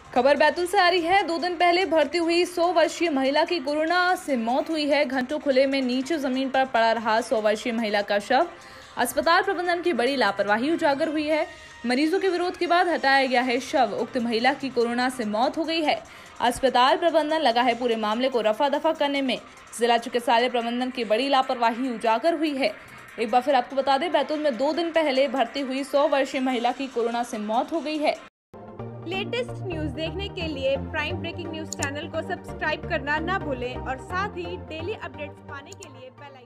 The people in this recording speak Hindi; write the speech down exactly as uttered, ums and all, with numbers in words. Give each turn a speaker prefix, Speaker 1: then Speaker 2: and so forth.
Speaker 1: खबर बैतूल से आ रही है। दो दिन पहले भर्ती हुई सौ वर्षीय महिला की कोरोना से मौत हुई है। घंटों खुले में नीचे जमीन पर पड़ा रहा सौ वर्षीय महिला का शव। अस्पताल प्रबंधन की बड़ी लापरवाही उजागर हुई है। मरीजों के विरोध के बाद हटाया गया है शव। उक्त महिला की कोरोना से मौत हो गई है। अस्पताल प्रबंधन लगा है पूरे मामले को रफा दफा करने में। जिला चिकित्सालय प्रबंधन की बड़ी लापरवाही उजागर हुई है। एक बार फिर आपको बता दें, बैतूल में दो दिन पहले भर्ती हुई सौ वर्षीय महिला की कोरोना से मौत हो गई है।
Speaker 2: लेटेस्ट न्यूज देखने के लिए प्राइम ब्रेकिंग न्यूज चैनल को सब्सक्राइब करना ना भूलें और साथ ही डेली अपडेट्स पाने के लिए बेल